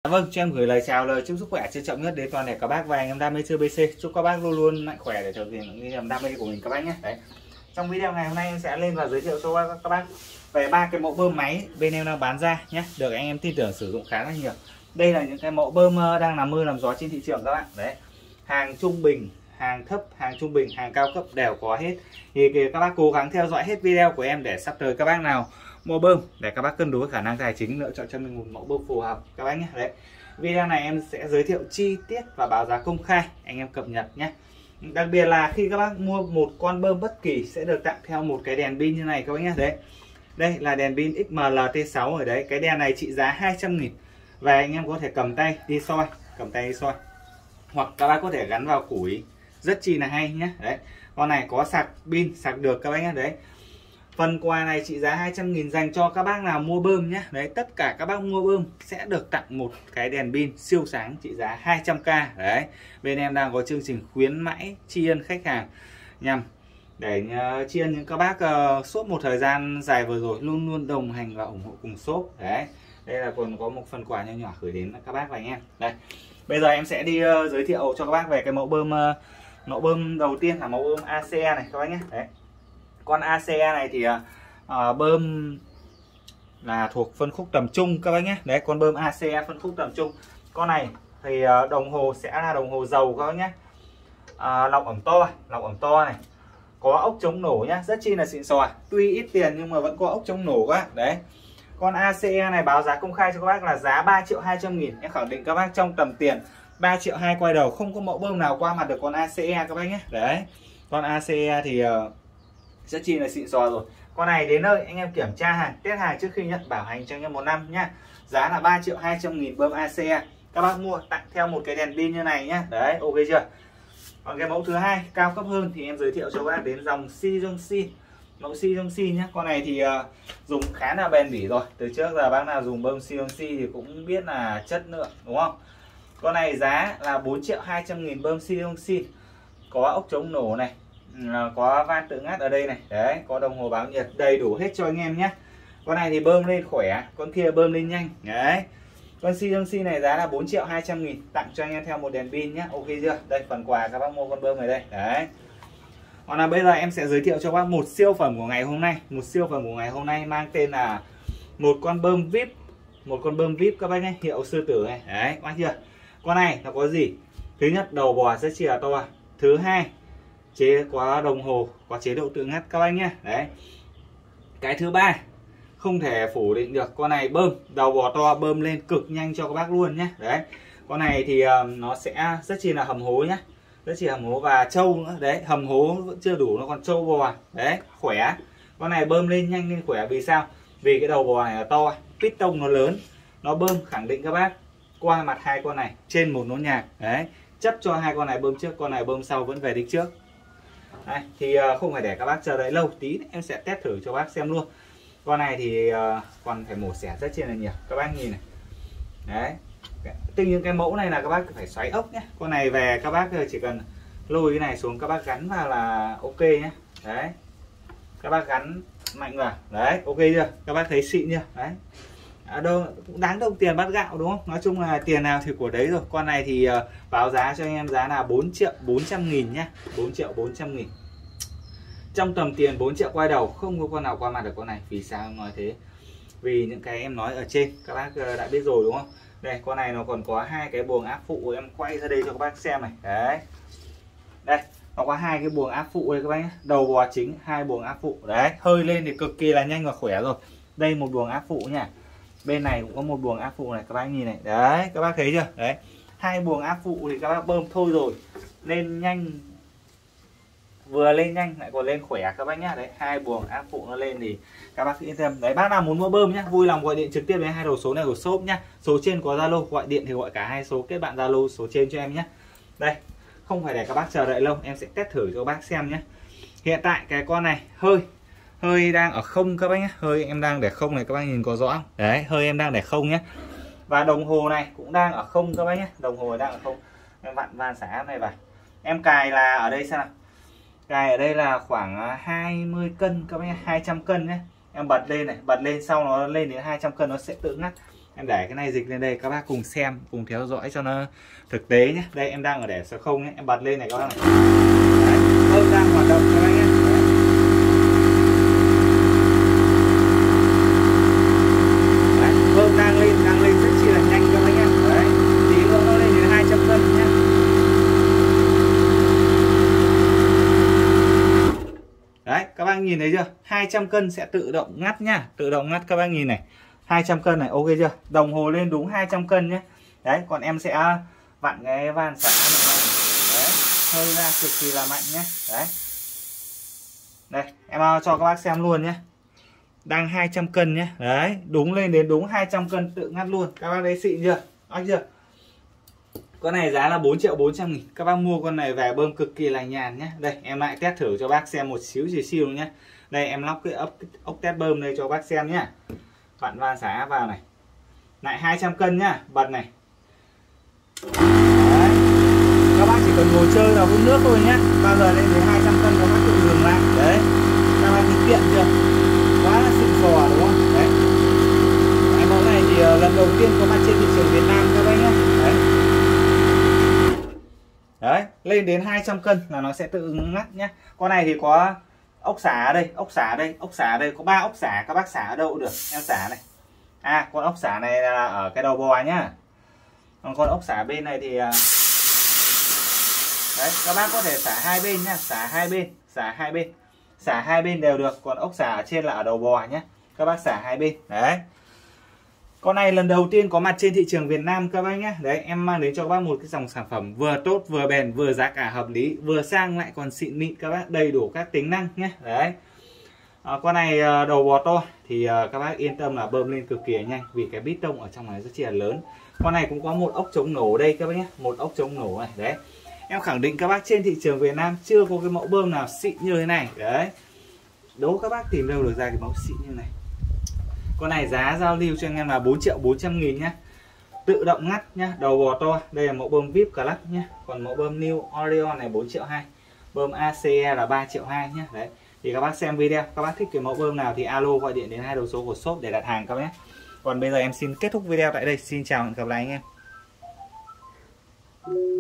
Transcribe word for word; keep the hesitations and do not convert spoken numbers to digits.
Vâng, cho em gửi lời chào, lời chúc sức khỏe trân trọng nhất đến toàn thể các bác và anh em đam mê chơi pê xê. Chúc các bác luôn luôn mạnh khỏe để thực hiện những niềm đam mê của mình các bác nhé. Đấy. Trong video ngày hôm nay em sẽ lên và giới thiệu cho các bác về ba cái mẫu bơm máy bên em đang bán ra nhé, được anh em tin tưởng sử dụng khá là nhiều. Đây là những cái mẫu bơm đang làm mưa làm gió trên thị trường các bạn. Đấy. Hàng trung bình, hàng thấp, hàng trung bình, hàng cao cấp đều có hết. Thì các bác cố gắng theo dõi hết video của em để sắp tới các bác nào mua bơm để các bác cân đối khả năng tài chính lựa chọn cho mình một mẫu bơm phù hợp các bác nhé. Đấy. Video này em sẽ giới thiệu chi tiết và báo giá công khai anh em cập nhật nhé. Đặc biệt là khi các bác mua một con bơm bất kỳ sẽ được tặng theo một cái đèn pin như này các bác nhé. Đấy. Đây là đèn pin X M L T sáu ở đấy. Cái đèn này trị giá hai trăm nghìn. Và anh em có thể cầm tay đi soi, cầm tay đi soi. Hoặc các bác có thể gắn vào củi, rất chi là hay nhé. Đấy. Con này có sạc pin, sạc được các bác nhé. Đấy. Phần quà này trị giá hai trăm nghìn dành cho các bác nào mua bơm nhé. Đấy, tất cả các bác mua bơm sẽ được tặng một cái đèn pin siêu sáng trị giá hai trăm k. Đấy. Bên em đang có chương trình khuyến mãi tri ân khách hàng nhằm để uh, tri ân những các bác uh, suốt một thời gian dài vừa rồi luôn luôn đồng hành và ủng hộ cùng shop. Đấy. Đây là còn có một phần quà nhỏ nhỏ gửi đến các bác và anh em. Đây. Bây giờ em sẽ đi uh, giới thiệu cho các bác về cái mẫu bơm uh, mẫu bơm đầu tiên là mẫu bơm A C E này các bác nhé. Đấy. Con A C E này thì uh, bơm là thuộc phân khúc tầm trung các bác nhé. Đấy, con bơm A C E phân khúc tầm trung. Con này thì uh, đồng hồ sẽ là đồng hồ dầu các bác nhé. Uh, lọc ẩm to, lọc ẩm to này. Có ốc chống nổ nhá, rất chi là xịn sò. Tuy ít tiền nhưng mà vẫn có ốc chống nổ các. Đấy. Con A C E này báo giá công khai cho các bác là giá ba triệu hai trăm nghìn. Em khẳng định các bác trong tầm tiền ba triệu hai quay đầu không có mẫu bơm nào qua mặt được con A C E các bác nhé. Đấy. Con A C E thì uh, rất chi là xịn sò rồi. Con này đến nơi anh em kiểm tra hàng, test hàng trước khi nhận bảo hành cho anh em một năm nhá. Giá là ba triệu hai trăm nghìn bơm A C E. Các bác mua tặng theo một cái đèn pin như này nhá. Đấy, ok chưa? Còn cái mẫu thứ hai cao cấp hơn thì em giới thiệu cho các bác đến dòng Xi. Mẫu Xi nhá. Con này thì uh, dùng khá là bền bỉ rồi. Từ trước giờ bác nào dùng bơm Xi thì cũng biết là chất lượng đúng không? Con này giá là bốn triệu hai trăm nghìn bơm Xi. Có ốc chống nổ này, có van tự ngắt ở đây này. Đấy, có đồng hồ báo nhiệt đầy đủ hết cho anh em nhé. Con này thì bơm lên khỏe, con kia bơm lên nhanh. Đấy. Con Xi này giá là bốn triệu hai trăm nghìn, tặng cho anh em theo một đèn pin nhé. Ok chưa? Đây phần quà các bác mua con bơm này đây. Đấy. Còn là bây giờ em sẽ giới thiệu cho các bác một siêu phẩm của ngày hôm nay. Một siêu phẩm của ngày hôm nay mang tên là một con bơm vê i pê. Một con bơm vê i pê các bác nhé, hiệu Sư Tử này. Đấy, các bác chưa? Con này nó có gì? Thứ nhất, đầu bò rất chi là to. Thứ hai, chế có đồng hồ, có chế độ tự ngắt các bác nhé. Đấy. Cái thứ ba, không thể phủ định được, con này bơm đầu bò to, bơm lên cực nhanh cho các bác luôn nhé. Đấy. Con này thì uh, nó sẽ rất chi là hầm hố nhé, rất chi hầm hố và trâu nữa. Đấy, hầm hố vẫn chưa đủ, nó còn trâu bò. Đấy, khỏe. Con này bơm lên nhanh lên khỏe, vì sao? Vì cái đầu bò này là to, piston nó lớn, nó bơm khẳng định các bác qua mặt hai con này trên một nốt nhạc. Đấy, chấp cho hai con này bơm trước, con này bơm sau vẫn về đích trước. Đây, thì uh, không phải để các bác chờ đợi lâu, tí em sẽ test thử cho bác xem luôn. Con này thì uh, còn phải mổ xẻ rất là nhiều, các bác nhìn này. Đấy, tuy nhiên cái mẫu này là các bác phải xoáy ốc nhé. Con này về các bác chỉ cần lôi cái này xuống, các bác gắn vào là ok nhé. Đấy, các bác gắn mạnh vào. Đấy, ok chưa? Các bác thấy xịn chưa? Đấy. À, đâu cũng đáng đồng tiền bát gạo đúng không? Nói chung là tiền nào thì của đấy rồi. Con này thì uh, báo giá cho anh em giá là bốn triệu bốn trăm nghìn nhá. bốn triệu bốn trăm nghìn. Trong tầm tiền bốn triệu quay đầu không có con nào qua mặt được con này. Vì sao em nói thế? Vì những cái em nói ở trên các bác uh, đã biết rồi đúng không? Đây, con này nó còn có hai cái buồng áp phụ, em quay ra đây cho các bác xem này. Đấy. Đây, nó có hai cái buồng áp phụ đây các bác nhé. Đầu bò chính, hai buồng áp phụ. Đấy, hơi lên thì cực kỳ là nhanh và khỏe rồi. Đây một buồng áp phụ nha. Bên này cũng có một buồng áp phụ này, các bác nhìn này. Đấy, các bác thấy chưa? Đấy, hai buồng áp phụ thì các bác bơm thôi rồi, lên nhanh, vừa lên nhanh lại còn lên khỏe các bác nhá. Đấy, hai buồng áp phụ nó lên thì các bác yên tâm. Đấy, bác nào muốn mua bơm nhá, vui lòng gọi điện trực tiếp đến hai đầu số này của shop nhá. Số trên có Zalo, gọi điện thì gọi cả hai số, kết bạn Zalo số trên cho em nhé. Đây, không phải để các bác chờ đợi lâu, em sẽ test thử cho các bác xem nhé. Hiện tại cái con này hơi hơi đang ở không các bác nhé. Hơi em đang để không này, các bác nhìn có rõ không? Đấy, hơi em đang để không nhé. Và đồng hồ này cũng đang ở không các bác nhé. Đồng hồ đang ở không. Em vặn van xả này vào. Em cài là ở đây xem nào. Cài ở đây là khoảng hai mươi cân các bác nhé, hai trăm cân nhé. Em bật lên này, bật lên sau nó lên đến hai trăm cân nó sẽ tự ngắt. Em để cái này dịch lên đây các bác cùng xem, cùng theo dõi cho nó thực tế nhé. Đây em đang ở để số không nhé, em bật lên này các bác này. Đấy, bơm đang hoạt động các bác nhé. Đấy, bơm đang lên, đang lên rất chi là nhanh các bác nhé. Đấy, tí nữa nó lên đến hai trăm cân nhé. Đấy, các bác nhìn thấy chưa? hai trăm cân sẽ tự động ngắt nhá, tự động ngắt các bác nhìn này. hai trăm cân này, ok chưa? Đồng hồ lên đúng hai trăm cân nhé. Đấy, còn em sẽ vặn cái van xả này. Đấy, hơi ra cực kỳ là mạnh nhé. Đấy. Đây, em cho các bác xem luôn nhé. Đang hai trăm cân nhé. Đấy, đúng lên đến đúng hai trăm cân tự ngắt luôn. Các bác thấy xịn chưa? Ác chưa? Con này giá là bốn triệu bốn trăm nghìn. Các bác mua con này về bơm cực kỳ là nhàn nhé. Đây, em lại test thử cho bác xem một xíu xíu xíu nhé. Đây, em lóc cái ốc, ốc test bơm đây cho bác xem nhé. Vặn van xả vào này. Lại hai trăm cân nhá, bật này. Đấy. Các bác chỉ cần ngồi chơi vào hút nước thôi nhé. Bao giờ lên đến hai trăm cân các bác tự dừng lại. Đấy. Các bác thấy tiện chưa? Quá là xịn sò đúng không? Đấy. Cái mẫu này thì uh, lần đầu tiên có mặt trên thị trường Việt Nam các bác nhé. Đấy. Đấy, lên đến hai trăm cân là nó sẽ tự ngắt nhé. Con này thì có ốc xả ở đây, ốc xả ở đây, ốc xả ở đây, có ba ốc xả, các bác xả ở đâu cũng được. Em xả này. À, con ốc xả này là ở cái đầu bò nhá. Còn con ốc xả bên này thì đấy, các bác có thể xả hai bên nhá, xả hai bên, xả hai bên. Xả hai bên đều được, còn ốc xả ở trên là ở đầu bò nhé. Các bác xả hai bên. Đấy. Con này lần đầu tiên có mặt trên thị trường Việt Nam các bác nhé. Đấy, em mang đến cho các bác một cái dòng sản phẩm vừa tốt, vừa bền, vừa giá cả hợp lý, vừa sang lại còn xịn mịn các bác, đầy đủ các tính năng nhé. Đấy. À, con này đầu bò to thì các bác yên tâm là bơm lên cực kỳ nhanh vì cái bít tông ở trong này rất chi là lớn. Con này cũng có một ốc chống nổ ở đây các bác nhé, một ốc chống nổ này. Đấy. Em khẳng định các bác trên thị trường Việt Nam chưa có cái mẫu bơm nào xịn như thế này. Đấy. Đố các bác tìm đâu được ra cái mẫu xịn như này. Con này giá giao lưu cho anh em là bốn triệu bốn trăm nghìn nhá. Tự động ngắt nhá, đầu bò to. Đây là mẫu bơm vê i pê Clutch nhá. Còn mẫu bơm New Orion này bốn triệu hai. Bơm a xê e là ba triệu hai nhá. Đấy. Thì các bác xem video, các bác thích cái mẫu bơm nào thì alo gọi điện đến hai đầu số của shop để đặt hàng các bác nhé. Còn bây giờ em xin kết thúc video tại đây. Xin chào và hẹn gặp lại anh em.